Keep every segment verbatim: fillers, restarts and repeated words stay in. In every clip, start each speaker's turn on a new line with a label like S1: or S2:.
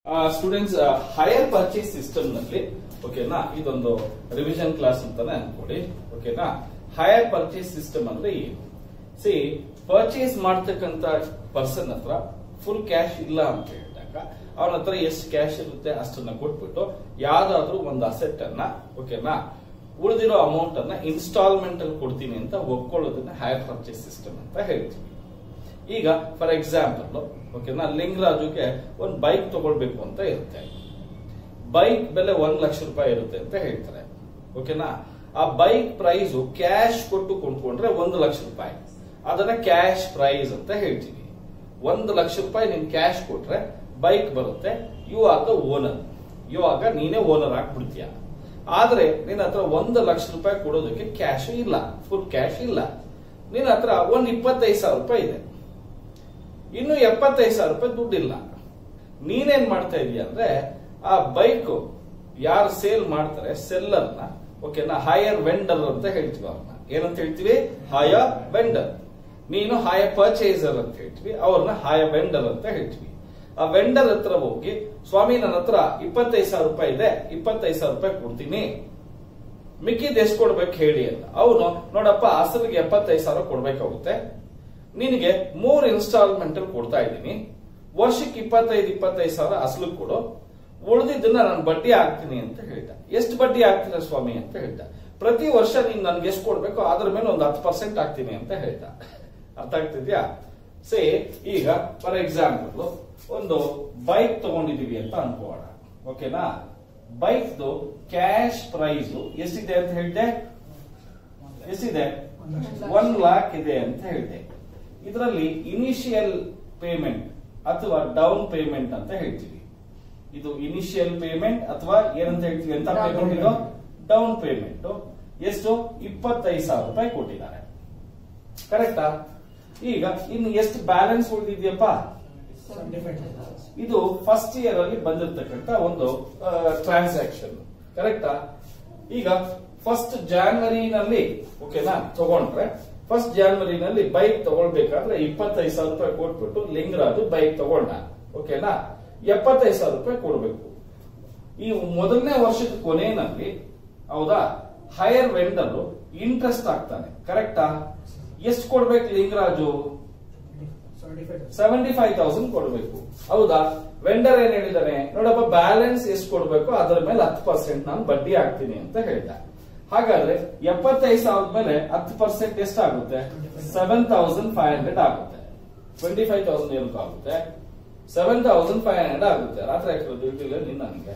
S1: Students higher purchase system ನಲ್ಲಿ ಓಕೆನಾ ಇದೊಂದು ರಿವಿಷನ್ ಕ್ಲಾಸ್ ಅಂತಾನೆ ಅನ್ಕೊಳ್ಳಿ. ಓಕೆನಾ ಹೈಯರ್ ಪರ್ಚೇಸ್ ಸಿಸ್ಟಮ್ ಅಂದ್ರೆ ಏನು? ಸಿ ಪರ್ಚೇಸ್ ಮಾಡ್ತಕ್ಕಂತ ಪರ್ಸನ್ ಹತ್ರ ಫುಲ್ ಕ್ಯಾಶ್ ಇಲ್ಲ ಅಂತ ಹೇಳಿದಾಗ ಅವನ ಹತ್ರ ಎಷ್ಟು ಕ್ಯಾಶ್ ಇರುತ್ತೆ ಅಷ್ಟನ್ನ ಕೊಟ್ಬಿಟ್ಟು ಯಾವ್ದಾದ್ರು ಒಂದು ಅಸೆಟ್ ಅನ್ನ ಓಕೆನಾ ಉಳಿದಿರೋ ಅಮೌಂಟ್ ಅನ್ನ ಇನ್ಸ್ಟಾಲ್ಮೆಂಟ್ ಅಲ್ಲಿ ಕೊಡ್ತೀನಿ ಅಂತ ಒಪ್ಕೊಳ್ಳೋದನ್ನ ಹೈಯರ್ ಪರ್ಚೇಸ್ ಸಿಸ್ಟಮ್ ಅಂತ ಹೇಳ್ತೀವಿ. ಈಗ ಫಾರ್ ಎಕ್ಸಾಂಪಲ್ ಓಕೆನಾ ಲಿಂಗರಾಜುಗೆ ಒಂದು ಬೈಕ್ ತಗೊಳ್ಬೇಕು ಅಂತ ಇರುತ್ತೆ. ಬೈಕ್ ಬೆಲೆ ಒಂದ್ ಲಕ್ಷ ರೂಪಾಯಿ ಇರುತ್ತೆ ಅಂತ ಹೇಳ್ತಾರೆ. ಓಕೆನಾ ಆ ಬೈಕ್ ಪ್ರೈಸ್ ಕ್ಯಾಶ್ ಕೊಟ್ಟು ಕೊಂಡ್ಕೊಂಡ್ರೆ ಒಂದು ಲಕ್ಷ ರೂಪಾಯಿ, ಅದನ್ನ ಕ್ಯಾಶ್ ಪ್ರೈಸ್ ಅಂತ ಹೇಳ್ತೀವಿ. ಒಂದು ಲಕ್ಷ ರೂಪಾಯಿ ನೀನ್ ಕ್ಯಾಶ್ ಕೊಟ್ರೆ ಬೈಕ್ ಬರುತ್ತೆ, ಯು ಆರ್ ದ ಓನರ್, ಇವಾಗ ನೀನೇ ಓನರ್ ಆಗ್ಬಿಡ್ತೀಯ. ಆದ್ರೆ ನಿನ್ನ ಹತ್ರ ಒಂದು ಲಕ್ಷ ರೂಪಾಯಿ ಕೊಡೋದಕ್ಕೆ ಕ್ಯಾಶ್ ಇಲ್ಲ, ಫುಲ್ ಕ್ಯಾಶ್ ಇಲ್ಲ. ನಿನ್ನ ಹತ್ರ ಒಂದ್ ಇಪ್ಪತ್ತೈದು ಸಾವಿರ ರೂಪಾಯಿ ಇದೆ, ಇನ್ನು ಎಪ್ಪತ್ತೈದು ಸಾವಿರ ರೂಪಾಯಿ ದುಡ್ಡಿಲ್ಲ. ನೀನೇನ್ ಮಾಡ್ತಾ ಇದೀಯ ಅಂದ್ರೆ ಆ ಬೈಕ್ ಯಾರು ಸೇಲ್ ಮಾಡ್ತಾರೆ ಸೆಲ್ಲರ್ನ ಓಕೆನಾ ಹೈಯರ್ ವೆಂಡರ್ ಅಂತ ಹೇಳ್ತೀವಿ. ಅವ್ರನ್ನ ಏನಂತ ಹೇಳ್ತೀವಿ? Higher vendor. ನೀನು ಹೈಯರ್ ಪರ್ಚೇಸರ್ ಅಂತ ಹೇಳ್ತೀವಿ, ಅವ್ರನ್ನ ಹೈಯರ್ ವೆಂಡರ್ ಅಂತ ಹೇಳ್ತೀವಿ. ಆ ವೆಂಡರ್ ಹತ್ರ ಹೋಗಿ, ಸ್ವಾಮಿ ನನ್ನ ಹತ್ರ ಇಪ್ಪತ್ತೈದು ಸಾವಿರ ರೂಪಾಯಿ ಇದೆ, ಇಪ್ಪತ್ತೈದು ಸಾವಿರ ರೂಪಾಯಿ ಕೊಡ್ತೀನಿ, ಮಿಕ್ಕಿದ್ ಎಷ್ಟು ಕೊಡ್ಬೇಕು ಹೇಳಿ ಅಂತ. ಅವನು ನೋಡಪ್ಪ ಅಸಲಿಗೆ ಎಪ್ಪತ್ತೈದು ಸಾವಿರ ಕೊಡ್ಬೇಕಾಗುತ್ತೆ, ನಿನಗೆ ಮೂರ್ ಇನ್ಸ್ಟಾಲ್ಮೆಂಟ್ ಅಲ್ಲಿ ಕೊಡ್ತಾ ಇದ್ದೀನಿ, ವರ್ಷಕ್ಕೆ ಇಪ್ಪತ್ತೈದು ಇಪ್ಪತ್ತೈದು ಸಾವಿರ ಅಸಲು ಕೊಡು, ಉಳಿದಿದ್ದನ್ನ ನಾನು ಬಡ್ಡಿ ಹಾಕ್ತೀನಿ ಅಂತ ಹೇಳ್ದ. ಎಷ್ಟು ಬಡ್ಡಿ ಹಾಕ್ತೀರ ಸ್ವಾಮಿ ಅಂತ ಹೇಳ್ದ. ಪ್ರತಿ ವರ್ಷ ನೀನ್ ನನ್ಗೆ ಎಷ್ಟು ಕೊಡ್ಬೇಕು ಅದ್ರ ಮೇಲೆ ಒಂದು ಹತ್ತು ಪರ್ಸೆಂಟ್ ಹಾಕ್ತೀನಿ ಅಂತ ಹೇಳ್ದ. ಅರ್ಥ ಆಗ್ತಿದ್ಯಾ? ಸೇ ಈಗ ಫಾರ್ ಎಕ್ಸಾಂಪಲ್ ಒಂದು ಬೈಕ್ ತಗೊಂಡಿದೀವಿ ಅಂತ ಅನ್ಕೋಣ. ಓಕೆನಾ ಬೈಕ್ ಕ್ಯಾಶ್ ಪ್ರೈಸ್ ಎಷ್ಟಿದೆ ಅಂತ ಹೇಳಿದೆ? ಎಷ್ಟಿದೆ? ಒನ್ ಲಾಕ್ ಇದೆ ಅಂತ ಹೇಳಿದೆ. ಇದರಲ್ಲಿ ಇನಿಷಿಯಲ್ ಪೇಮೆಂಟ್ ಅಥವಾ ಡೌನ್ ಪೇಮೆಂಟ್ ಅಂತ ಹೇಳ್ತೀವಿ. ಇದು ಇನಿಷಿಯಲ್ ಪೇಮೆಂಟ್ ಅಥವಾ ಏನಂತ ಹೇಳ್ತೀವಿ ಅಂತ ಪೇಮೆಂಟ್ ಇದು ಡೌನ್ ಪೇಮೆಂಟ್. ಎಷ್ಟು? ಇಪ್ಪತ್ತೈದು ಸಾವಿರ ರೂಪಾಯಿ ಕೊಟ್ಟಿದ್ದಾರೆ. ಕರೆಕ್ಟಾ? ಈಗ ಇನ್ನು ಎಷ್ಟು ಬ್ಯಾಲೆನ್ಸ್ ಉಳಿದಿದೆಯಪ್ಪ? ಇದು ಫಸ್ಟ್ ಇಯರ್ ಅಲ್ಲಿ ಬಂದಿರತಕ್ಕಂತ ಒಂದು ಟ್ರಾನ್ಸಾಕ್ಷನ್. ಕರೆಕ್ಟಾ? ಈಗ ಫಸ್ಟ್ ಜಾನ್ವರಿನಲ್ಲಿ ಓಕೆನಾ ತಗೊಂಡ್ರೆ, ಫಸ್ಟ್ ಜಾನ್ವರಿನಲ್ಲಿ ಬೈಕ್ ತಗೊಳ್ಬೇಕಾದ್ರೆ ಇಪ್ಪತ್ತೈದು ಸಾವಿರ ರೂಪಾಯಿ ಕೊಟ್ಬಿಟ್ಟು ಲಿಂಗರಾಜು ಬೈಕ್ ತಗೊಂಡ. ಓಕೆನಾ ಎಪ್ಪತ್ತೈದು ಸಾವಿರ ರೂಪಾಯಿ ಕೊಡ್ಬೇಕು. ಈ ಮೊದಲನೇ ವರ್ಷದ ಕೊನೆಯಲ್ಲಿ ಹೌದಾ ಹೈಯರ್ ವೆಂಡರ್ ಇಂಟ್ರೆಸ್ಟ್ ಆಗ್ತಾನೆ. ಕರೆಕ್ಟಾ? ಎಷ್ಟು ಕೊಡ್ಬೇಕು ಲಿಂಗರಾಜು? ಸೆವೆಂಟಿ ಫೈವ್ ತೌಸಂಡ್ ಕೊಡ್ಬೇಕು. ಹೌದಾ? ವೆಂಡರ್ ಏನ್ ಹೇಳಿದಾನೆ? ನೋಡಪ್ಪ ಬ್ಯಾಲೆನ್ಸ್ ಎಷ್ಟು ಕೊಡ್ಬೇಕು ಅದರ ಮೇಲೆ ಹತ್ತು ಪರ್ಸೆಂಟ್ ನಾನು ಬಡ್ಡಿ ಹಾಕ್ತೀನಿ ಅಂತ ಹೇಳ್ದ. ಹಾಗಾದ್ರೆ ಎಪ್ಪತ್ತೈದು ಸಾವಿರದ ಮೇಲೆ ಹತ್ತು ಪರ್ಸೆಂಟ್ ಎಷ್ಟಾಗುತ್ತೆ? ಸೆವೆನ್ ತೌಸಂಡ್ ಫೈವ್ ಹಂಡ್ರೆಡ್ ಆಗುತ್ತೆ. ಟ್ವೆಂಟಿ ಫೈವ್ ತೌಸಂಡ್ ಏನಕ್ಕೆ ಆಗುತ್ತೆ? ಸೆವೆನ್ ತೌಸಂಡ್ ಫೈವ್ ಹಂಡ್ರೆಡ್ ಆಗುತ್ತೆ. ರಾತ್ರಿ ಹಾಕಿರೋದು ನಿನ್ನ ನನಗೆ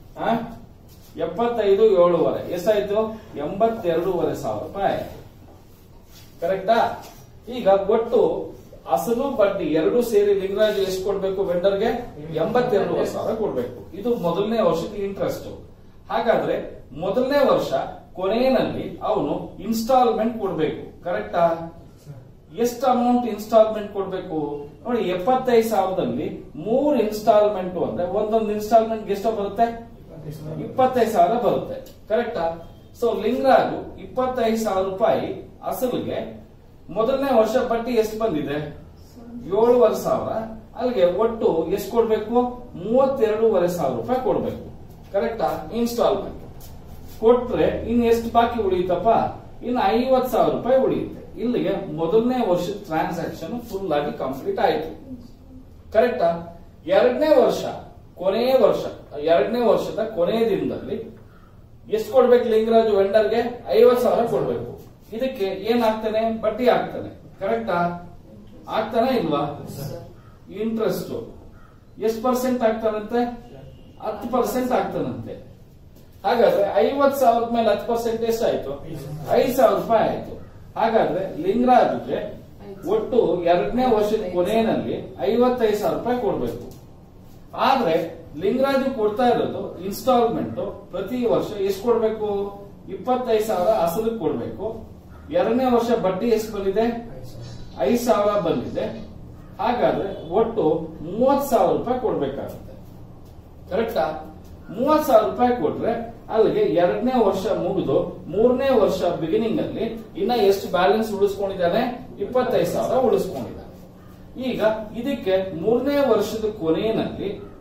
S1: ಎಪ್ಪತ್ತೈದು ಏಳುವರೆ ಎಷ್ಟಾಯ್ತು? ಎಂಬತ್ತೆರಡೂವರೆ ಸಾವಿರ ರೂಪಾಯಿ. ಕರೆಕ್ಟಾ? ಈಗ ಒಟ್ಟು ಅಸಲು ಬಡ್ಡಿ ಎರಡು ಸೇರಿ ಲಿಂಗರಾಜು ಎಷ್ಟು ಕೊಡ್ಬೇಕು ವೆಂಡರ್ಗೆ? ಎಂಬತ್ತೆರಡೂವರೆ ಸಾವಿರ ಕೊಡ್ಬೇಕು. ಇದು ಮೊದಲನೇ ವರ್ಷದ ಇಂಟ್ರೆಸ್ಟ್. ಹಾಗಾದ್ರೆ ಮೊದಲನೇ ವರ್ಷ ಕೊನೆಯಲ್ಲಿ ಅವನು ಇನ್ಸ್ಟಾಲ್ಮೆಂಟ್ ಕೊಡ್ಬೇಕು. ಕರೆಕ್ಟಾ? ಎಷ್ಟು ಅಮೌಂಟ್ ಇನ್ಸ್ಟಾಲ್ಮೆಂಟ್ ಕೊಡ್ಬೇಕು ನೋಡಿ? ಎಪ್ಪತ್ತೈದು ಸಾವಿರದಲ್ಲಿ ಮೂರ್ ಇನ್ಸ್ಟಾಲ್ಮೆಂಟ್ ಅಂದ್ರೆ ಒಂದೊಂದು ಇನ್ಸ್ಟಾಲ್ಮೆಂಟ್ ಎಷ್ಟು ಬರುತ್ತೆ? ಇಪ್ಪತ್ತೈದು ಸಾವಿರ ಬರುತ್ತೆ. ಕರೆಕ್ಟಾ? ಸೊ ಲಿಂಗರಾಜು ಇಪ್ಪತ್ತೈದು ಸಾವಿರ ರೂಪಾಯಿ ಅಸಲಿಗೆ ಮೊದಲನೇ ವರ್ಷ ಬಡ್ಡಿ ಎಷ್ಟು ಬಂದಿದೆ? ಏಳುವರೆ ಸಾವಿರ. ಅಲ್ಲಿಗೆ ಒಟ್ಟು ಎಷ್ಟು ಕೊಡ್ಬೇಕು? ಮೂವತ್ತೆರಡೂವರೆ ಸಾವಿರ ರೂಪಾಯಿ ಕೊಡ್ಬೇಕು. ಕರೆಕ್ಟಾ? ಇನ್ಸ್ಟಾಲ್ಮೆಂಟ್ ಕೊಟ್ರೆ ಇನ್ ಎಷ್ಟು ಬಾಕಿ ಉಳಿಯುತ್ತಪ್ಪ? ಇನ್ನು ಐವತ್ ಸಾವಿರ ರೂಪಾಯಿ ಉಳಿಯುತ್ತೆ. ಇಲ್ಲಿಗೆ ಮೊದಲನೇ ವರ್ಷದ ಟ್ರಾನ್ಸಾಕ್ಷನ್ ಫುಲ್ ಆಗಿ ಕಂಪ್ಲೀಟ್ ಆಯಿತು. ಕರೆಕ್ಟಾ? ಎರಡನೇ ವರ್ಷ ಕೊನೆಯ ವರ್ಷ ಎರಡನೇ ವರ್ಷದ ಕೊನೆಯ ದಿನದಲ್ಲಿ ಎಷ್ಟು ಕೊಡ್ಬೇಕು ಲಿಂಗರಾಜು ವೆಂಡರ್ಗೆ? ಐವತ್ ಸಾವಿರ ಕೊಡ್ಬೇಕು. ಇದಕ್ಕೆ ಏನ್ ಆಗ್ತಾನೆ? ಬಡ್ಡಿ ಆಗ್ತಾನೆ. ಕರೆಕ್ಟಾ? ಆಗ್ತಾನೆ ಇಲ್ವಾ? ಇಂಟ್ರೆಸ್ಟ್ ಎಷ್ಟು ಪರ್ಸೆಂಟ್ ಆಗ್ತಾನಂತೆ? ಹತ್ತು ಪರ್ಸೆಂಟ್ ಆಗ್ತಾನಂತೆ. ಹಾಗಾದ್ರೆ ಐವತ್ ಸಾವಿರದ ಮೇಲೆ ಹತ್ತು ಪರ್ಸೆಂಟ್ ಎಷ್ಟಾಯ್ತು? ಐದು ಸಾವಿರ ರೂಪಾಯಿ ಆಯ್ತು. ಹಾಗಾದ್ರೆ ಲಿಂಗರಾಜುಗೆ ಒಟ್ಟು ಎರಡನೇ ವರ್ಷದ ಕೊನೆಯಲ್ಲಿ ಐವತ್ತೈದು ಸಾವಿರ ರೂಪಾಯಿ ಕೊಡ್ಬೇಕು. ಆದ್ರೆ ಲಿಂಗರಾಜು ಕೊಡ್ತಾ ಇರೋದು ಇನ್ಸ್ಟಾಲ್ಮೆಂಟ್ ಪ್ರತಿ ವರ್ಷ ಎಷ್ಟು ಕೊಡ್ಬೇಕು? ಇಪ್ಪತ್ತೈದು ಸಾವಿರ ಅಸಲು ಕೊಡ್ಬೇಕು. ಎರಡನೇ ವರ್ಷ ಬಡ್ಡಿ ಎಷ್ಟು ಬಂದಿದೆ? ಐದು ಸಾವಿರ ಬಂದಿದೆ. ಹಾಗಾದ್ರೆ ಒಟ್ಟು ಮೂವತ್ ಸಾವಿರ ರೂಪಾಯಿ ಕೊಡ್ಬೇಕಾಗುತ್ತೆ. ಕರೆಕ್ಟಾ? ಮೂವತ್ ಸಾವಿರ ರೂಪಾಯಿ ಕೊಟ್ರೆ ಅಲ್ಲಿಗೆ ಎರಡನೇ ವರ್ಷ ಮುಗಿದು ಮೂರನೇ ವರ್ಷ ಬಿಗಿನಿಂಗ್ ಅಲ್ಲಿ ಇನ್ನ ಎಷ್ಟು ಬ್ಯಾಲೆನ್ಸ್ ಉಳಿಸ್ಕೊಂಡಿದ್ದಾನೆ? ಇಪ್ಪತ್ತೈದು ಸಾವಿರ ಉಳಿಸ್ಕೊಂಡಿದ್ದಾನೆ. ಈಗ ಇದಕ್ಕೆ ಮೂರನೇ ವರ್ಷದ ಕೊನೆಯಲ್ಲಿ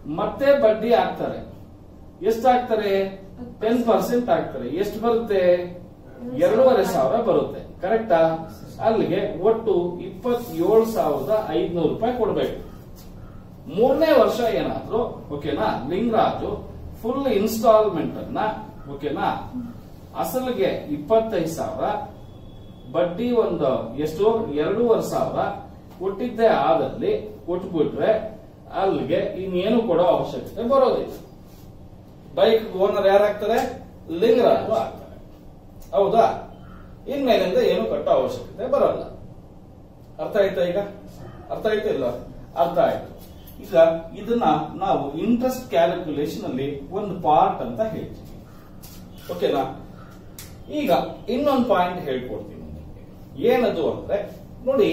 S1: ಮತ್ತೆ ಬಡ್ಡಿ ಹಾಕ್ತಾರೆ. ಎಷ್ಟು ಹಾಕ್ತಾರೆ? ಟೆನ್ ಪರ್ಸೆಂಟ್ ಹಾಕ್ತಾರೆ. ಎಷ್ಟು ಬರುತ್ತೆ? ಎರಡೂವರೆ ಸಾವಿರ ಬರುತ್ತೆ. ಕರೆಕ್ಟಾ? ಅಲ್ಲಿಗೆ ಒಟ್ಟು ಇಪ್ಪತ್ತೇಳು ಸಾವಿರದ ಐದ್ನೂರು ರೂಪಾಯಿ ಕೊಡ್ಬೇಕು. ಮೂರನೇ ವರ್ಷ ಏನಾದ್ರು ಓಕೆನಾ ಲಿಂಗರಾಜು ಫುಲ್ ಇನ್ಸ್ಟಾಲ್ಮೆಂಟ್ ಅನ್ನ ಓಕೆನಾ ಅಸಲಿಗೆ ಇಪ್ಪತ್ತೈದು ಸಾವಿರ, ಬಡ್ಡಿ ಒಂದು ಎಷ್ಟು ಎರಡೂವರೆ ಸಾವಿರ ಕೊಟ್ಟಿದ್ದೇ ಆದಲ್ಲಿ ಕೊಟ್ಬಿಟ್ರೆ ಅಲ್ಲಿಗೆ ಇನ್ನೇನು ಕೊಡೋ ಅವಶ್ಯಕತೆ ಬರೋದಿಲ್ಲ. Bike owner ಯಾರಾಗ್ತಾರೆ? ಲಿಂಗರಾಜು ಆಗ್ತಾರೆ. ಹೌದಾ? ಇನ್ಮೇಲಿಂದ ಏನು ಕಟ್ಟೋ ಅವಶ್ಯಕತೆ ಬರಲ್ಲ. ಅರ್ಥ ಆಯ್ತಾ? ಈಗ ಅರ್ಥ ಆಯ್ತಾ ಇಲ್ಲ? ಅರ್ಥ ಆಯ್ತು. ಈಗ ಇದನ್ನ ನಾವು ಇಂಟ್ರೆಸ್ಟ್ ಕ್ಯಾಲ್ಕುಲೇಷನ್ ಅಲ್ಲಿ ಒಂದು ಪಾರ್ಟ್ ಅಂತ ಹೇಳ್ತೀವಿ. ಓಕೆನಾ? ಈಗ ಇನ್ನೊಂದು ಪಾಯಿಂಟ್ ಹೇಳ್ಕೊಡ್ತೀನಿ ನಿಮಗೆ. ಏನದು ಅಂದ್ರೆ ನೋಡಿ,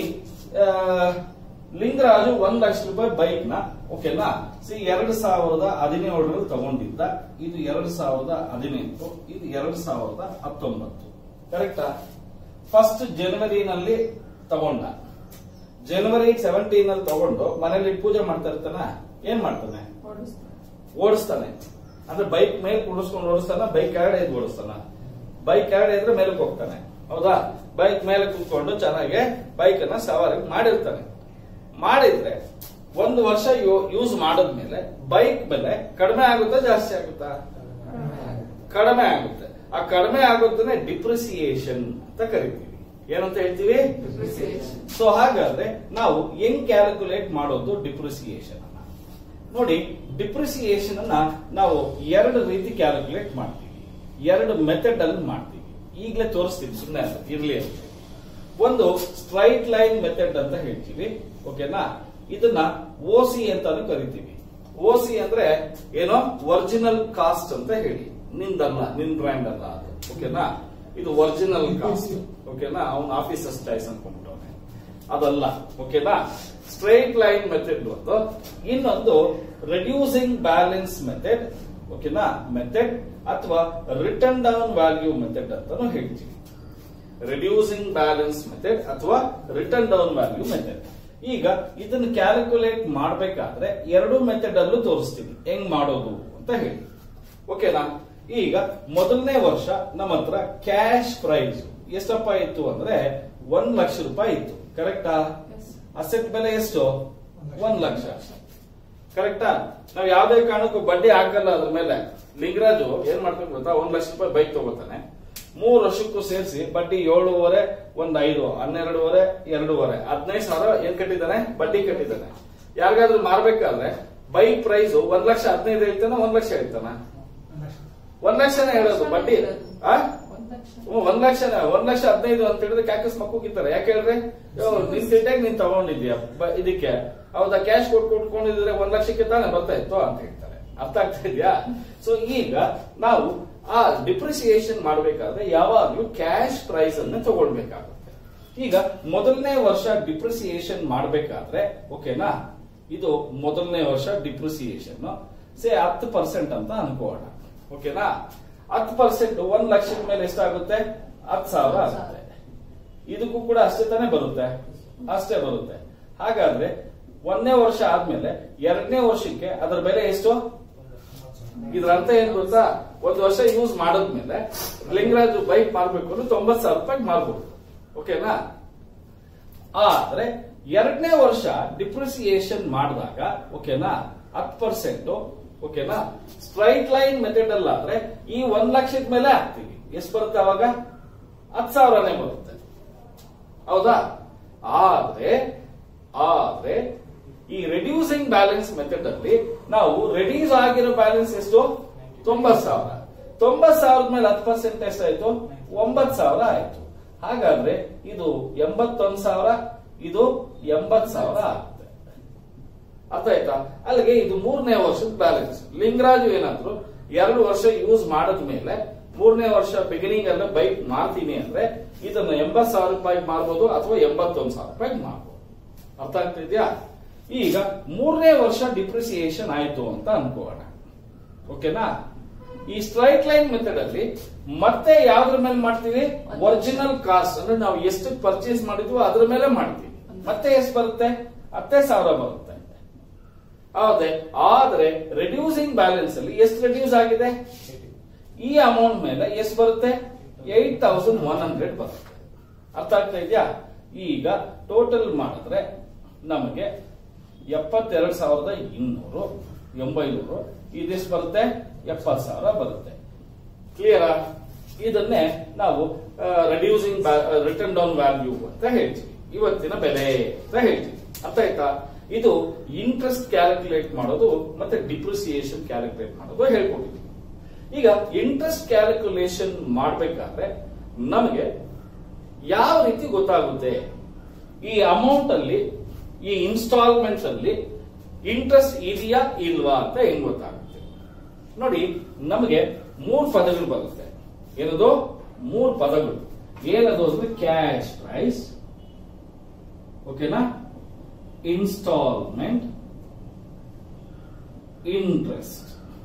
S1: ಲಿಂಗರಾಜು ಒಂದ್ ಲಕ್ಷ ರೂಪಾಯಿ ಬೈಕ್ ನ ಓಕೆನಾ ಸಿ ಎರಡ್ ಸಾವಿರದ ಹದಿನೇಳರಲ್ಲಿ ತಗೊಂಡಿದ್ದ. ಇದು ಎರಡ್ ಸಾವಿರದ ಹದಿನೆಂಟು, ಇದು ಎರಡ್ ಸಾವಿರದ ಹತ್ತೊಂಬತ್ತು. ಕರೆಕ್ಟಾ? ಫಸ್ಟ್ ಜನವರಿನಲ್ಲಿ ತಗೊಂಡ. ಜನವರಿ ಸೆವೆಂಟೀನ್ ಅಲ್ಲಿ ತಗೊಂಡು ಮನೇಲಿ ಪೂಜೆ ಮಾಡ್ತಾ ಇರ್ತಾನ. ಏನ್ ಮಾಡ್ತಾನೆ? ಓಡಿಸ್ತಾನೆ. ಅಂದ್ರೆ ಬೈಕ್ ಮೇಲೆ ಕುಡಿಸ್ಕೊಂಡು ಓಡಿಸ್ತಾನ, ಬೈಕ್ ಕೆಳಗಡೆ ಎದ್ದು ಓಡಿಸ್ತಾನ. ಬೈಕ್ ಕೆಳಗಡೆ ಇದ್ರೆ ಮೇಲಕ್ಕೆ ಹೋಗ್ತಾನೆ. ಹೌದಾ? ಬೈಕ್ ಮೇಲೆ ಕುತ್ಕೊಂಡು ಚೆನ್ನಾಗಿ ಬೈಕ್ ಅನ್ನ ಸವಾರಿ ಮಾಡಿರ್ತಾನೆ. ಮಾಡಿದ್ರೆ ಒಂದು ವರ್ಷ ಯೂಸ್ ಮಾಡಿದ್ಮೇಲೆ ಬೈಕ್ ಬೆಲೆ ಕಡಿಮೆ ಆಗುತ್ತಾ ಜಾಸ್ತಿ ಆಗುತ್ತಾ? ಕಡಿಮೆ ಆಗುತ್ತೆ. ಆ ಕಡಿಮೆ ಆಗೋದನ್ನೇ ಡಿಪ್ರಿಸಿಯೇಷನ್ ಅಂತ ಕರಿತೀವಿ. ಏನಂತ ಹೇಳ್ತೀವಿ? ಸೊ ಹಾಗಾದ್ರೆ ನಾವು ಹೆಂಗ್ ಕ್ಯಾಲ್ಕುಲೇಟ್ ಮಾಡೋದು ಡಿಪ್ರಿಸಿಯೇಷನ್ ಅನ್ನ? ನೋಡಿ, ಡಿಪ್ರಿಸಿಯೇಷನ್ ಅನ್ನ ನಾವು ಎರಡು ರೀತಿ ಕ್ಯಾಲ್ಕುಲೇಟ್ ಮಾಡ್ತೀವಿ. ಎರಡು ಮೆಥಡ್ ಅಲ್ಲಿ ಮಾಡ್ತೀವಿ. ಈಗಲೇ ತೋರಿಸ್ತೀವಿ, ಸುಮ್ಮನೆ ಇರ್ಲಿ ಅಂತ. ಒಂದು ಸ್ಟ್ರೈಟ್ ಲೈನ್ ಮೆಥಡ್ ಅಂತ ಹೇಳ್ತೀವಿ. ಓಕೆನಾ? ಇದನ್ನ ಓಸಿ ಅಂತಾನು ಕರಿತೀವಿ. ಓಸಿ ಅಂದ್ರೆ ಏನೋ ಒರಿಜಿನಲ್ ಕಾಸ್ಟ್ ಅಂತ ಹೇಳಿ. ನಿಂದಲ್ಲ, ನಿನ್ ಬ್ರ್ಯಾಂಡ್ ಅಲ್ಲ ಅದು. ಓಕೆನಾ? ಇದು ಒರಿಜಿನಲ್ ಕಾಸ್ಟ್. ಓಕೆನಾ? ಅವನ ಆಫೀಸ್ ಚಾಯ್ಸ್ ಅನ್ಕೊಂಡ್ಬಿಟ್ಟವನೆ, ಅದಲ್ಲ. ಓಕೆನಾ? ಸ್ಟ್ರೈಟ್ ಲೈನ್ ಮೆಥಡ್ ಒಂದು. ಇನ್ನೊಂದು ರೆಡ್ಯೂಸಿಂಗ್ ಬ್ಯಾಲೆನ್ಸ್ ಮೆಥಡ್. ಓಕೆನಾ? ಮೆಥಡ್ ಅಥವಾ ರಿಟರ್ನ್ ಡೌನ್ ವ್ಯಾಲ್ಯೂ ಮೆಥಡ್ ಅಂತಾನು ಹೇಳ್ತೀವಿ. ರೆಡ್ಯೂಸಿಂಗ್ ಬ್ಯಾಲೆನ್ಸ್ ಮೆಥಡ್ ಅಥವಾ ರಿಟರ್ನ್ ಡೌನ್ ವ್ಯಾಲ್ಯೂ ಮೆಥಡ್. ಈಗ ಇದನ್ನು ಕ್ಯಾಲ್ಕುಲೇಟ್ ಮಾಡಬೇಕಾದ್ರೆ ಎರಡು ಮೆಥಡ್ ಅಲ್ಲೂ ತೋರಿಸ್ತೀವಿ ಹೆಂಗ್ ಮಾಡೋದು ಅಂತ ಹೇಳಿ. ಓಕೆನಾ? ಈಗ ಮೊದಲನೇ ವರ್ಷ ನಮ್ಮ ಹತ್ರ ಕ್ಯಾಶ್ ಪ್ರೈಸ್ ಎಷ್ಟಪ್ಪ ಇತ್ತು ಅಂದ್ರೆ ಒಂದ್ ಲಕ್ಷ ರೂಪಾಯಿ ಇತ್ತು. ಕರೆಕ್ಟಾ? ಅಸೆಟ್ ಬೆಲೆ ಎಷ್ಟು? ಒಂದ್ ಲಕ್ಷ. ಕರೆಕ್ಟಾ? ನಾವ್ ಯಾವ್ದೇ ಕಾರಣಕ್ಕೂ ಬಡ್ಡಿ ಹಾಕಲ್ಲ ಅದ್ರ ಮೇಲೆ. ಲಿಂಗರಾಜು ಏನ್ ಮಾಡ್ಬೇಕು ಗೊತ್ತಾ? ಒಂದ್ ಲಕ್ಷ ರೂಪಾಯಿ ಬೈಕ್ ತಗೋತಾನೆ. ಮೂರು ವರ್ಷಕ್ಕೂ ಸೇರಿಸಿ ಬಡ್ಡಿ ಏಳುವರೆ, ಒಂದ್ ಐದು, ಹನ್ನೆರಡುವರೆ, ಎರಡೂವರೆ, ಹದಿನೈದು ಸಾವಿರ ಏನ್ ಕಟ್ಟಿದ್ದಾನೆ? ಬಡ್ಡಿ ಕಟ್ಟಿದ್ದಾನೆ. ಯಾರಿಗಾದ್ರೂ ಮಾರ್ಬೇಕಾದ್ರೆ ಬೈಕ್ ಪ್ರೈಸ್ ಒಂದ್ ಲಕ್ಷ ಹದಿನೈದು ಹೇಳ್ತಾನ, ಒಂದ್ ಲಕ್ಷ ಹೇಳ್ತಾನ? ಒಂದ್ ಲಕ್ಷನೇ ಹೇಳೋದು ಬಡ್ಡಿ. ಆ ಒಂದ್ ಲಕ್ಷ ಒಂದ್ ಲಕ್ಷ ಹದಿನೈದು ಅಂತ ಹೇಳಿದ್ರೆ ಕ್ಯಾಕಸ್ ಮಕ್ಕೋಗಿದ್ದಾರೆ. ಯಾಕೆ ಹೇಳ್ರಿ? ನಿನ್ ತಿಂಟಾಗ ನೀನ್ ತಗೊಂಡಿದ್ಯಾ ಇದಕ್ಕೆ, ಹೌದಾ? ಕ್ಯಾಶ್ ಕೊಟ್ಟು ಕೊಟ್ಕೊಂಡಿದ್ರೆ ಒಂದ್ ಲಕ್ಷಕ್ಕೆ ತಾನೇ ಬರ್ತಾ ಇತ್ತು ಅಂತ ಹೇಳ್ತಾರೆ. ಅರ್ಥ ಆಗ್ತಾ ಇದೆಯಾ? ಸೊ ಈಗ ನಾವು ಆ ಡಿಪ್ರಿಸಿಯೇಷನ್ ಮಾಡಬೇಕಾದ್ರೆ ಯಾವಾಗ್ಲೂ ಕ್ಯಾಶ್ ಪ್ರೈಸ್ ಅನ್ನ ತಗೊಳ್ಬೇಕಾಗುತ್ತೆ. ಈಗ ಮೊದಲನೇ ವರ್ಷ ಡಿಪ್ರಿಸಿಯೇಷನ್ ಮಾಡಬೇಕಾದ್ರೆ ಓಕೆನಾ, ಇದು ಮೊದಲನೇ ವರ್ಷ ಡಿಪ್ರಿಸಿಯೇಷನ್ ಸೇ ಹತ್ತು ಪರ್ಸೆಂಟ್ ಅಂತ ಅನ್ಕೋಣ. ಓಕೆನಾ? ಹತ್ತು ಪರ್ಸೆಂಟ್ ಒಂದ್ ಲಕ್ಷದ ಮೇಲೆ ಎಷ್ಟಾಗುತ್ತೆ? ಹತ್ತು ಸಾವಿರ ಆಗುತ್ತೆ. ಇದಕ್ಕೂ ಕೂಡ ಅಷ್ಟೇ ತಾನೇ ಬರುತ್ತೆ? ಅಷ್ಟೇ ಬರುತ್ತೆ. ಹಾಗಾದ್ರೆ ಒಂದನೇ ವರ್ಷ ಆದ್ಮೇಲೆ ಎರಡನೇ ವರ್ಷಕ್ಕೆ ಅದರ ಬೆಲೆ ಎಷ್ಟು? ಇದ್ರ ಅರ್ಥ ಏನ್ ಗೊತ್ತಾ? ಒಂದು ವರ್ಷ ಯೂಸ್ ಮಾಡಿದ್ಮೇಲೆ ಲಿಂಗರಾಜು ಬೈಕ್ ಮಾರ್ಬೇಕು ಅಂದ್ರೆ ತೊಂಬತ್ ಸಾವಿರ ರೂಪಾಯಿ ಮಾರ್ಬೋದು. ಓಕೆನಾ? ಆದ್ರೆ ಎರಡನೇ ವರ್ಷ ಡಿಪ್ರಿಸಿಯೇಷನ್ ಮಾಡಿದಾಗ ಓಕೆನಾ ಹತ್ತು ಪರ್ಸೆಂಟ್ ಓಕೆನಾ ಸ್ಟ್ರೈಟ್ ಲೈನ್ ಮೆಥಡ್ ಅಲ್ಲ ಆದ್ರೆ ಈ ಒಂದ್ ಲಕ್ಷದ ಮೇಲೆ ಹಾಕ್ತೀವಿ. ಎಷ್ಟು ಬರುತ್ತೆ ಅವಾಗ? ಹತ್ತು ಸಾವಿರನೇ ಬರುತ್ತೆ. ಹೌದಾ? ಆದ್ರೆ ಆದ್ರೆ ಈ ರೆಡ್ಯೂಸಿಂಗ್ ಬ್ಯಾಲೆನ್ಸ್ ಮೆಥಡ್ ಅಲ್ಲಿ ನಾವು ರೆಡ್ಯೂಸ್ ಆಗಿರೋ ಬ್ಯಾಲೆನ್ಸ್ ಎಷ್ಟು? ತೊಂಬತ್ ಸಾವಿರ. ತೊಂಬತ್ ಸಾವಿರದ ಮೇಲೆ ಹತ್ತು ಪರ್ಸೆಂಟ್ ಎಷ್ಟಾಯ್ತು? ಒಂಬತ್ ಸಾವಿರ ಆಯ್ತು. ಹಾಗಾದ್ರೆ ಇದು ಎಂಬತ್ತೊಂದು ಸಾವಿರ, ಇದು ಎಂಬತ್ ಸಾವಿರ ಆಗುತ್ತೆ. ಅರ್ಥ ಆಯ್ತಾ? ಅಲ್ಲಿಗೆ ಇದು ಮೂರನೇ ವರ್ಷದ ಬ್ಯಾಲೆನ್ಸ್. ಲಿಂಗರಾಜು ಏನಾದ್ರು ಎರಡು ವರ್ಷ ಯೂಸ್ ಮಾಡಿದ್ಮೇಲೆ ಮೂರನೇ ವರ್ಷ ಬಿಗಿನಿಂಗ್ ಅಲ್ಲ ಬೈಕ್ ಮಾರ್ತೀನಿ ಅಂದ್ರೆ ಇದನ್ನ ಎಂಬತ್ ಸಾವಿರ ರೂಪಾಯಿ ಮಾರ್ಬೋದು ಅಥವಾ ಎಂಬತ್ತೊಂದು ಸಾವಿರ ರೂಪಾಯಿ ಮಾರ್ಬೋದು. ಅರ್ಥ ಆಗ್ತಿದ್ಯಾ? ಈಗ ಮೂರನೇ ವರ್ಷ ಡಿಪ್ರಿಸಿಯೇಷನ್ ಆಯ್ತು ಅಂತ ಅನ್ಕೋಣ. ಓಕೆನಾ? ಈ ಸ್ಟ್ರೈಟ್ ಲೈನ್ ಮೆಥಡ್ ಅಲ್ಲಿ ಮತ್ತೆ ಯಾವ್ದ್ರ ಮೇಲೆ ಮಾಡ್ತೀವಿ? ಒರಿಜಿನಲ್ ಕಾಸ್ಟ್ ಅಂದ್ರೆ ನಾವು ಎಷ್ಟು ಪರ್ಚೇಸ್ ಮಾಡಿದ್ವು ಅದ್ರ ಮೇಲೆ ಮಾಡ್ತೀವಿ. ಮತ್ತೆ ಎಷ್ಟು ಬರುತ್ತೆ? ಹತ್ತೇ ಸಾವಿರ ಬರುತ್ತೆ. ಹೌದೇ? ಆದ್ರೆ ರೆಡ್ಯೂಸಿಂಗ್ ಬ್ಯಾಲೆನ್ಸ್ ಅಲ್ಲಿ ಎಷ್ಟು ರೆಡ್ಯೂಸ್ ಆಗಿದೆ? ಈ ಅಮೌಂಟ್ ಮೇಲೆ ಎಷ್ಟು ಬರುತ್ತೆ? ಏಟ್ ತೌಸಂಡ್ ಒನ್ ಹಂಡ್ರೆಡ್ ಬರುತ್ತೆ. ಅರ್ಥ ಆಗ್ತಾ ಇದೆಯಾ? ಈಗ ಟೋಟಲ್ ಮಾಡಿದ್ರೆ ನಮಗೆ ಎಪ್ಪತ್ತೆರಡು ಸಾವಿರದ ಇನ್ನೂರು ಒಂಬೈನೂರು ಇದೆಷ್ಟು ಬರುತ್ತೆ? ಎಪ್ಪತ್ತು ಸಾವಿರ ಬರುತ್ತೆ. ಕ್ಲಿಯರಾ? ಇದನ್ನೇ ನಾವು ರೆಡ್ಯೂಸಿಂಗ್ ರಿಟರ್ನ್ ಡೌನ್ ವ್ಯಾಲ್ಯೂ ಅಂತ ಹೇಳ್ತೀವಿ, ಇವತ್ತಿನ ಬೆಲೆ ಅಂತ ಹೇಳ್ತೀವಿ. ಅರ್ಥ ಆಯ್ತಾ? ಇದು ಇಂಟ್ರೆಸ್ಟ್ ಕ್ಯಾಲ್ಕುಲೇಟ್ ಮಾಡೋದು ಮತ್ತೆ ಡಿಪ್ರಿಸಿಯೇಷನ್ ಕ್ಯಾಲ್ಕುಲೇಟ್ ಮಾಡೋದು ಹೇಳ್ಕೊಟ್ಟಿದ್ವಿ. ಈಗ ಇಂಟ್ರೆಸ್ಟ್ ಕ್ಯಾಲ್ಕುಲೇಷನ್ ಮಾಡಬೇಕಾದ್ರೆ ನಮಗೆ ಯಾವ ರೀತಿ ಗೊತ್ತಾಗುತ್ತೆ ಈ ಅಮೌಂಟ್ ಅಲ್ಲಿ, ಈ ಇನ್ಸ್ಟಾಲ್ಮೆಂಟ್ ಅಲ್ಲಿ ಇಂಟ್ರೆಸ್ಟ್ ಇದೆಯಾ ಇಲ್ವಾ ಅಂತ ಹೆಂಗ್ ಗೊತ್ತಾಗುತ್ತೆ? ನೋಡಿ, ನಮಗೆ ಮೂರು ಪದಗಳು ಬರುತ್ತೆ. ಏನದು? ಮೂರು ಪದಗಳು. ಏನದು ಅಂದ್ರೆ ಕ್ಯಾಶ್ ಪ್ರೈಸ್, ಓಕೆನಾ, ಇನ್ಸ್ಟಾಲ್ಮೆಂಟ್, ಇಂಟ್ರೆಸ್ಟ್.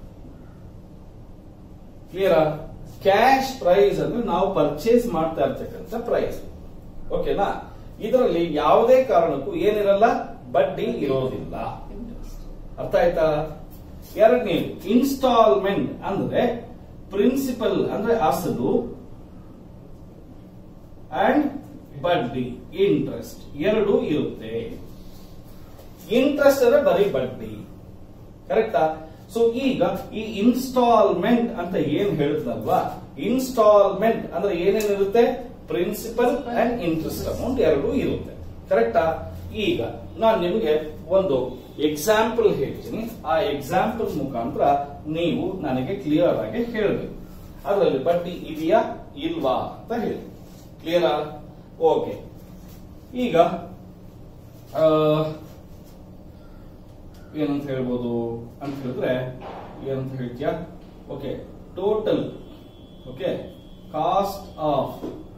S1: ಕ್ಲಿಯರಾ? ಕ್ಯಾಶ್ ಪ್ರೈಸ್ ಅಂದ್ರೆ ನಾವು ಪರ್ಚೇಸ್ ಮಾಡ್ತಾ ಇರ್ತಕ್ಕಂಥ ಪ್ರೈಸ್, ಓಕೆನಾ. ಇದರಲ್ಲಿ ಯಾವುದೇ ಕಾರಣಕ್ಕೂ ಏನಿರಲ್ಲ, ಬಡ್ಡಿ ಇರೋದಿಲ್ಲ. ಅರ್ಥ ಆಯ್ತಾ? ಎರಡನೇ ಇನ್ಸ್ಟಾಲ್ಮೆಂಟ್ ಅಂದ್ರೆ ಪ್ರಿನ್ಸಿಪಲ್ ಅಂದ್ರೆ ಅಸಲು ಅಂಡ್ ಬಡ್ಡಿ, ಇಂಟ್ರೆಸ್ಟ್ ಎರಡು ಇರುತ್ತೆ. ಇಂಟ್ರೆಸ್ಟ್ ಅಂದ್ರೆ ಬರೀ ಬಡ್ಡಿ, ಕರೆಕ್ಟಾ? ಸೊ ಈಗ ಈ ಇನ್ಸ್ಟಾಲ್ಮೆಂಟ್ ಅಂತ ಏನ್ ಹೇಳುತ್ತಲ್ವಾ, ಇನ್ಸ್ಟಾಲ್ಮೆಂಟ್ ಅಂದ್ರೆ ಏನೇನಿರುತ್ತೆ? ಪ್ರಿನ್ಸಿಪಲ್ ಅಂಡ್ ಇಂಟ್ರೆಸ್ಟ್ ಅಮೌಂಟ್ ಎರಡು ಇರುತ್ತೆ, ಕರೆಕ್ಟಾ? ಈಗ ನಾನು ನಿಮಗೆ ಒಂದು ಎಕ್ಸಾಂಪಲ್ ಹೇಳ್ತೀನಿ. ಆ ಎಕ್ಸಾಂಪಲ್ ಮುಖಾಂತರ ನೀವು ನನಗೆ ಕ್ಲಿಯರ್ ಆಗಿ ಹೇಳಬೇಕು, ಅದರಲ್ಲಿ ಬಡ್ಡಿ ಇದೆಯಾ ಇಲ್ವಾ ಅಂತ ಹೇಳಿ. ಕ್ಲಿಯರಾ? ಓಕೆ. ಈಗ ಏನಂತ ಹೇಳ್ಬೋದು ಅಂತ ಹೇಳಿದ್ರೆ, ಏನಂತ ಹೇಳ್ತೀಯಾ? Okay, total okay cost of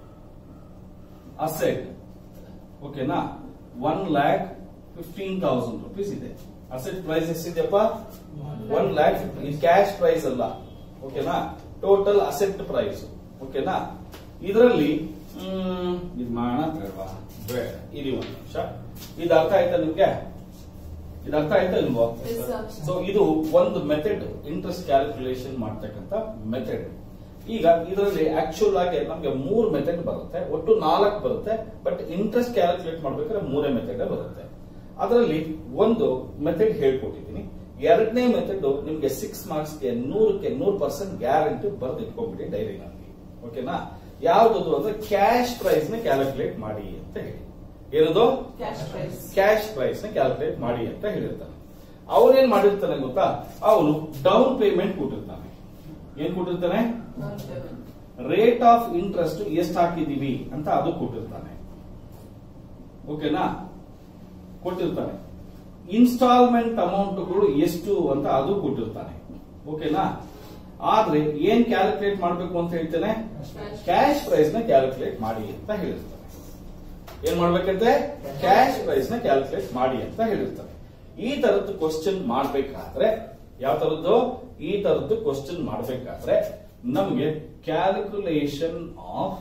S1: asset, ಓಕೆನಾ, one lakh fifteen thousand rupees ಇದೆ. ಅಸೆಟ್ ಪ್ರೈಸ್ ಎಷ್ಟಿದೆಯಪ್ಪ? ಒನ್ ಲ್ಯಾಕ್. ಇದು ಕ್ಯಾಶ್ ಪ್ರೈಸ್ ಅಲ್ಲ, ಓಕೆನಾ, ಟೋಟಲ್ ಅಸೆಟ್ ಪ್ರೈಸ್, ಓಕೆನಾ. ಇದರಲ್ಲಿ ಇದು ಮಾಡೋಣ ಬೇಡವಾ? ಬೇಡ, ಇದು ಒಂದು ನಿಮಿಷ. ಇದು ಅರ್ಥ ಆಯ್ತಾ ನಿಮ್ಗೆ? ಇದು ಅರ್ಥ ಆಯ್ತಾ ಇಲ್ವೋ? ಸೊ ಇದು ಒಂದು ಮೆಥಡ್, ಇಂಟ್ರೆಸ್ಟ್ ಕ್ಯಾಲ್ಕುಲೇಷನ್ ಮಾಡ್ತಕ್ಕಂಥ ಮೆಥಡ್. ಈಗ ಇದರಲ್ಲಿ ಆಕ್ಚುಲ್ ಆಗಿ ನಮ್ಗೆ ಮೂರು ಮೆಥಡ್ ಬರುತ್ತೆ, ಒಟ್ಟು ನಾಲ್ಕು ಬರುತ್ತೆ. ಬಟ್ ಇಂಟ್ರೆಸ್ಟ್ ಕ್ಯಾಲ್ಕುಲೇಟ್ ಮಾಡ್ಬೇಕಾದ್ರೆ ಮೂರೇ ಮೆಥಡ್ ಬರುತ್ತೆ. ಅದರಲ್ಲಿ ಒಂದು ಮೆಥಡ್ ಹೇಳ್ಕೊಟ್ಟಿದ್ದೀನಿ. ಎರಡನೇ ಮೆಥಡ್ ನಿಮ್ಗೆ ಸಿಕ್ಸ್ ಮಾರ್ಕ್ಸ್ಗೆ ನೂರಕ್ಕೆ ನೂರು ಪರ್ಸೆಂಟ್ ಗ್ಯಾರಂಟಿ ಬರೆದು ಇಟ್ಕೊಂಡ್ಬಿಡಿ ಡೈರಿನಲ್ಲಿ, ಓಕೆನಾ. ಯಾವ್ದು ಅಂದ್ರೆ ಕ್ಯಾಶ್ ಪ್ರೈಸ್ ನ ಕ್ಯಾಲ್ಕುಲೇಟ್ ಮಾಡಿ ಅಂತ ಹೇಳಿ. ಏನದು? ಕ್ಯಾಶ್ ಪ್ರೈಸ್ ನ ಕ್ಯಾಲ್ಕುಲೇಟ್ ಮಾಡಿ ಅಂತ ಹೇಳಿರ್ತಾನೆ. ಅವನೇನ್ ಮಾಡಿರ್ತಾನೆ ಗೊತ್ತಾ? ಅವನು ಡೌನ್ ಪೇಮೆಂಟ್ ಕೊಟ್ಟಿರ್ತಾನೆ. ಏನ್ ಕೊಟ್ಟಿರ್ತಾನೆ? ರೇಟ್ ಆಫ್ ಇಂಟ್ರೆಸ್ಟ್ ಎಷ್ಟು ಹಾಕಿದೀವಿ ಅಂತ ಅದು ಕೊಟ್ಟಿರ್ತಾನೆ, ಓಕೆನಾ, ಕೊಟ್ಟಿರ್ತಾನೆ. ಇನ್ಸ್ಟಾಲ್ಮೆಂಟ್ ಅಮೌಂಟ್ಗಳು ಎಷ್ಟು ಅಂತ ಅದು ಕೊಟ್ಟಿರ್ತಾನೆ, ಓಕೆನಾ. ಆದ್ರೆ ಏನ್ ಕ್ಯಾಲ್ಕುಲೇಟ್ ಮಾಡಬೇಕು ಅಂತ ಹೇಳ್ತೇನೆ? ಕ್ಯಾಶ್ ಪ್ರೈಸ್ ನ ಕ್ಯಾಲ್ಕುಲೇಟ್ ಮಾಡಿ ಅಂತ ಹೇಳಿರ್ತಾನೆ. ಏನ್ ಮಾಡ್ಬೇಕಂತೆ? ಕ್ಯಾಶ್ ಪ್ರೈಸ್ ನ ಕ್ಯಾಲ್ಕುಲೇಟ್ ಮಾಡಿ ಅಂತ ಹೇಳಿರ್ತಾನೆ. ಈ ತರದ್ದು ಕ್ವಶನ್ ಮಾಡ್ಬೇಕಾದ್ರೆ, ಯಾವ ತರದ್ದು? ಈ ತರದ್ದು ಕ್ವಶನ್ ಮಾಡ್ಬೇಕಾದ್ರೆ ನಮಗೆ ಕ್ಯಾಲ್ಕುಲೇಷನ್ ಆಫ್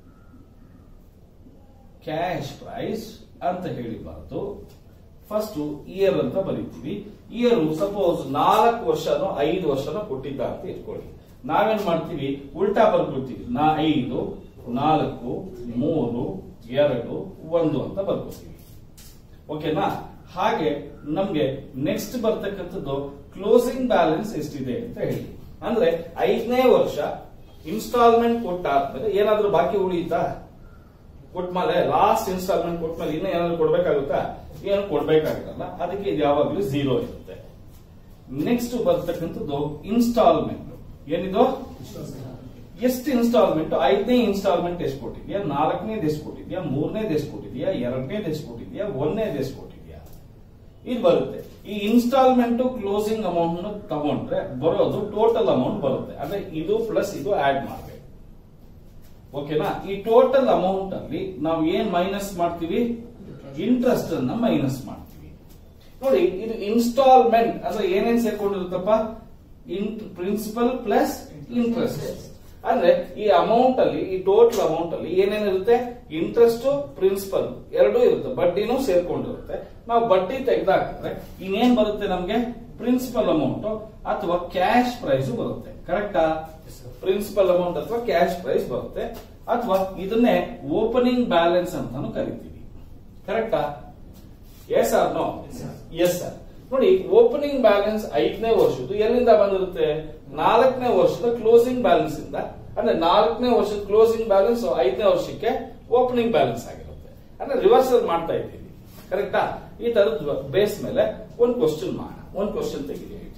S1: ಕ್ಯಾಶ್ ಪ್ರೈಸ್ ಅಂತ ಹೇಳಿಬಾರ್ದು. ಫಸ್ಟ್ ಇಯರ್ ಅಂತ ಬರೀತೀವಿ. ಇಯರ್ ಸಪೋಸ್ ನಾಲ್ಕು ವರ್ಷನೋ ಐದು ವರ್ಷನೋ ಕೊಟ್ಟಿದ್ದ ಅಂತ ಇಟ್ಕೊಳ್ಳಿ. ನಾವೇನ್ ಮಾಡ್ತೀವಿ? ಉಲ್ಟಾ ಬರ್ಕೊಳ್ತೀವಿ. ನಾ ಐದು, ನಾಲ್ಕು, ಮೂರು, ಎರಡು, ಒಂದು ಅಂತ ಬರ್ಕೋತೀವಿ, ಓಕೆನಾ. ಹಾಗೆ ನಮ್ಗೆ ನೆಕ್ಸ್ಟ್ ಬರ್ತಕ್ಕಂಥದ್ದು ಕ್ಲೋಸಿಂಗ್ ಬ್ಯಾಲೆನ್ಸ್ ಎಷ್ಟಿದೆ ಅಂತ ಹೇಳಿ. ಅಂದ್ರೆ ಐದನೇ ವರ್ಷ ಇನ್ಸ್ಟಾಲ್ಮೆಂಟ್ ಕೊಟ್ಟಾದ್ಮೇಲೆ ಏನಾದ್ರೂ ಬಾಕಿ ಉಳಿಯುತ್ತಾ? ಕೊಟ್ಮೇಲೆ ಲಾಸ್ಟ್ ಇನ್ಸ್ಟಾಲ್ಮೆಂಟ್ ಕೊಟ್ಮೇಲೆ ಇನ್ನೂ ಏನಾದ್ರು ಕೊಡ್ಬೇಕಾಗುತ್ತಾ? ಏನು ಕೊಡ್ಬೇಕಾಗಿರಲ್ಲ. ಅದಕ್ಕೆ ಇದು ಯಾವಾಗಲೂ ಝೀರೋ ಇರುತ್ತೆ. ನೆಕ್ಸ್ಟ್ ಬರ್ತಕ್ಕಂಥದ್ದು ಇನ್ಸ್ಟಾಲ್ಮೆಂಟ್. ಏನಿದು? ಎಷ್ಟು ಇನ್ಸ್ಟಾಲ್ಮೆಂಟ್? ಐದನೇ ಇನ್ಸ್ಟಾಲ್ಮೆಂಟ್ ಎಷ್ಟು ಕೊಟ್ಟಿದ್ಯಾ? ನಾಲ್ಕನೇದು ಎಷ್ಟು ಕೊಟ್ಟಿದ್ಯಾ? ಮೂರನೇದು ಎಷ್ಟು ಕೊಟ್ಟಿದ್ಯಾ? ಎರಡನೇದು ಎಷ್ಟು ಕೊಟ್ಟಿದ್ಯಾ? ಒಂದನೇದು ಎಷ್ಟು ಕೊಟ್ಟಿದ್ಯಾ? ಇದು ಬರುತ್ತೆ. ಈ ಇನ್ಸ್ಟಾಲ್ಮೆಂಟ್ ಕ್ಲೋಸಿಂಗ್ ಅಮೌಂಟ್ ತಗೊಂಡ್ರೆ ಬರೋದು ಟೋಟಲ್ ಅಮೌಂಟ್ ಬರುತ್ತೆ. ಅಂದ್ರೆ ಇದು ಪ್ಲಸ್ ಇದು ಆಡ್ ಮಾಡಬೇಕು, ಓಕೆನಾ. ಈ ಟೋಟಲ್ ಅಮೌಂಟ್ ಅಲ್ಲಿ ನಾವು ಏನ್ ಮೈನಸ್ ಮಾಡ್ತೀವಿ? ಇಂಟ್ರೆಸ್ಟ್ ಅನ್ನ ಮೈನಸ್ ಮಾಡ್ತೀವಿ. ನೋಡಿ, ಇದು ಇನ್ಸ್ಟಾಲ್ಮೆಂಟ್ ಅಂದ್ರೆ ಏನೇನ್ ಸೇರ್ಕೊಂಡಿರುತ್ತಪ್ಪ? Principal plus interest. ಅಂದ್ರೆ ಈ ಅಮೌಂಟ್ ಅಲ್ಲಿ ಈ ಟೋಟಲ್ ಅಮೌಂಟ್ ಅಲ್ಲಿ ಏನೇನಿರುತ್ತೆ, ಇಂಟ್ರೆಸ್ಟ್ ಪ್ರಿನ್ಸಿಪಲ್ ಎರಡೂ ಇರುತ್ತೆ, ಬಡ್ಡಿನೂ ಸೇರ್ಕೊಂಡಿರುತ್ತೆ. ನಾವು ಬಡ್ಡಿ ತೆಗೆದಾಕಿದ್ರೆ ಇನ್ನೇನ್ ಬರುತ್ತೆ ನಮ್ಗೆ, ಪ್ರಿನ್ಸಿಪಲ್ ಅಮೌಂಟ್ ಅಥವಾ ಕ್ಯಾಶ್ ಪ್ರೈಸ್ ಬರುತ್ತೆ. ಕರೆಕ್ಟಾ? ಪ್ರಿನ್ಸಿಪಲ್ ಅಮೌಂಟ್ ಅಥವಾ ಕ್ಯಾಶ್ ಪ್ರೈಸ್ ಬರುತ್ತೆ, ಅಥವಾ ಇದನ್ನೇ ಓಪನಿಂಗ್ ಬ್ಯಾಲೆನ್ಸ್ ಅಂತಾನು ಕರಿತೀವಿ. ಕರೆಕ್ಟಾ? Yes or no? Yes sir. ನೋಡಿ, ಓಪನಿಂಗ್ ಬ್ಯಾಲೆನ್ಸ್ ಐದನೇ ವರ್ಷದ್ದು ಎಲ್ಲಿಂದ ಬಂದಿರುತ್ತೆ, ನಾಲ್ಕನೇ ವರ್ಷದ ಕ್ಲೋಸಿಂಗ್ ಬ್ಯಾಲೆನ್ಸ್ ಇಂದ. ಅಂದ್ರೆ ನಾಲ್ಕನೇ ವರ್ಷದ ಕ್ಲೋಸಿಂಗ್ ಬ್ಯಾಲೆನ್ಸ್ ಐದನೇ ವರ್ಷಕ್ಕೆ ಓಪನಿಂಗ್ ಬ್ಯಾಲೆನ್ಸ್ ಆಗಿರುತ್ತೆ. ಅಂದ್ರೆ ರಿವರ್ಸಲ್ ಮಾಡ್ತಾ ಇದ್ದೀವಿ. ಕರೆಕ್ಟಾ? ಈ ತರದ ಬೇಸ್ ಮೇಲೆ ಒಂದು ಕ್ವಶನ್ ಮಾಡೋಣ. ಒಂದು ಕ್ವಶನ್ ತೆಗಿರಿ.